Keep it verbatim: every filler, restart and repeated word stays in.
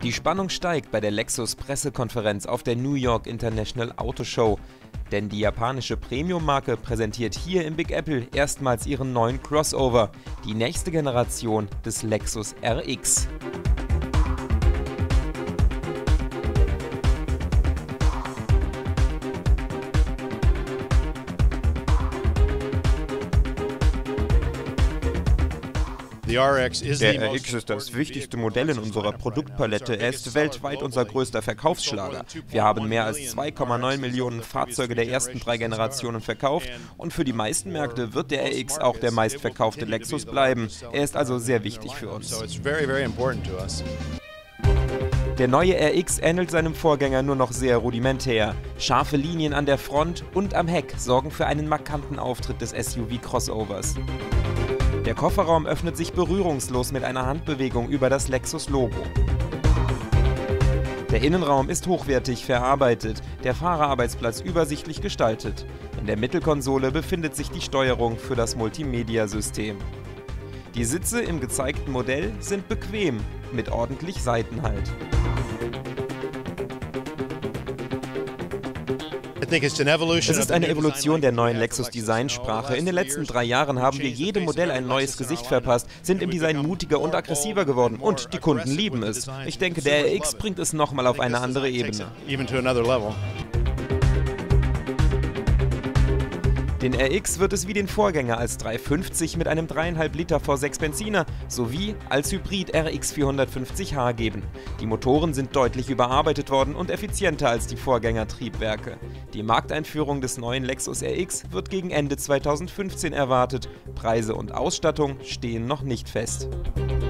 Die Spannung steigt bei der Lexus-Pressekonferenz auf der New York International Auto Show. Denn die japanische Premium-Marke präsentiert hier im Big Apple erstmals ihren neuen Crossover, die nächste Generation des Lexus R X. Der R X ist das wichtigste Modell in unserer Produktpalette. Er ist weltweit unser größter Verkaufsschlager. Wir haben mehr als zwei Komma neun Millionen Fahrzeuge der ersten drei Generationen verkauft und für die meisten Märkte wird der R X auch der meistverkaufte Lexus bleiben. Er ist also sehr wichtig für uns. Der neue R X ähnelt seinem Vorgänger nur noch sehr rudimentär. Scharfe Linien an der Front und am Heck sorgen für einen markanten Auftritt des S U V-Crossovers. Der Kofferraum öffnet sich berührungslos mit einer Handbewegung über das Lexus-Logo. Der Innenraum ist hochwertig verarbeitet, der Fahrerarbeitsplatz übersichtlich gestaltet. In der Mittelkonsole befindet sich die Steuerung für das Multimedia-System. Die Sitze im gezeigten Modell sind bequem, mit ordentlich Seitenhalt. Es ist eine Evolution der neuen Lexus-Designsprache. In den letzten drei Jahren haben wir jedem Modell ein neues Gesicht verpasst, sind im Design mutiger und aggressiver geworden und die Kunden lieben es. Ich denke, der R X bringt es nochmal auf eine andere Ebene. Den R X wird es wie den Vorgänger als dreihundertfünfzig mit einem drei Komma fünf Liter V sechs Benziner sowie als Hybrid R X vierhundertfünfzig H geben. Die Motoren sind deutlich überarbeitet worden und effizienter als die Vorgängertriebwerke. Die Markteinführung des neuen Lexus R X wird gegen Ende zweitausendfünfzehn erwartet. Preise und Ausstattung stehen noch nicht fest.